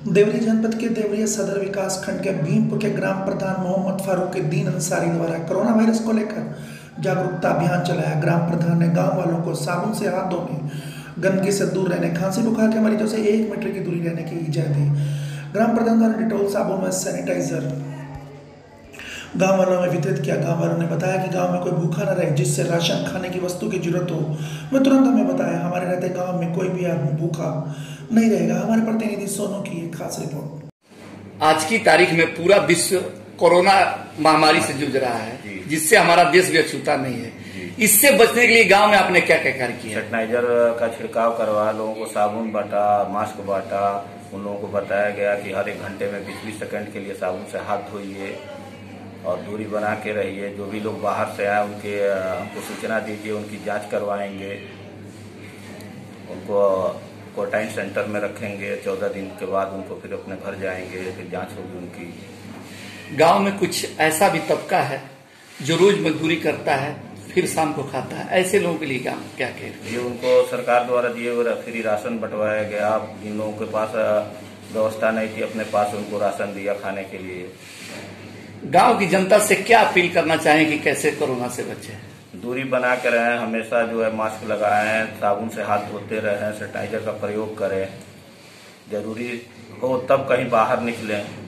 देवरिया जनपद के देवरिया सदर विकास खंड के भीमपुर के ग्राम प्रधान मोहम्मद फारूक-उद-दीन अंसारी द्वारा कोरोना वायरस को लेकर जागरूकता अभियान चलाया। ग्राम प्रधान ने गांव वालों को साबुन से हाथ धोने, गंदगी से दूर रहने, खांसी बुखार के मरीजों से 1 मीटर की दूरी रहने की इजाजत दी। ग्राम प्रधान द्वारा डिटॉल साबुन व सैनिटाइजर गांव वालों में वितरित किया। गांव वालों ने बताया कि गांव में कोई भूखा न रहे, जिससे राशन खाने की वस्तु की जरूरत हो वह तुरंत हमें बताया। हमारे रहते गांव में कोई भी आदमी भूखा नहीं रहेगा। हमारे प्रतिनिधि सोनू की एक खास रिपोर्ट। आज की तारीख में पूरा विश्व कोरोना महामारी से जूझ रहा है, जिससे हमारा देश भी अछूता नहीं है। इससे बचने के लिए गांव में आपने क्या क्या कार्य किया? सैनिटाइजर का छिड़काव करवा, लोगों को साबुन बांटा, मास्क बांटा। उन लोगों को बताया गया कि हर 1 घंटे में 20-20 सेकंड के लिए साबुन से हाथ धोइए और दूरी बना के रहिए। जो भी लोग बाहर से आए उनके हमको सूचना दीजिए, उनकी जांच करवाएंगे, उनको क्वारंटाइन सेंटर में रखेंगे। 14 दिन के बाद उनको फिर अपने घर जाएंगे, फिर जांच होगी उनकी। गांव में कुछ ऐसा भी तबका है जो रोज मजदूरी करता है फिर शाम को खाता है, ऐसे लोगों के लिए क्या कह? ये उनको सरकार द्वारा दिए हुए फ्री राशन बंटवाया गया। जिन लोगों के पास व्यवस्था नहीं थी, अपने पास उनको राशन दिया खाने के लिए। गांव की जनता से क्या अपील करना चाहें कि कैसे कोरोना से बचे? दूरी बना के रहें, हमेशा जो है मास्क लगाएं, साबुन से हाथ धोते रहें, सैनिटाइजर का प्रयोग करें। जरूरी हो तब कहीं बाहर निकलें।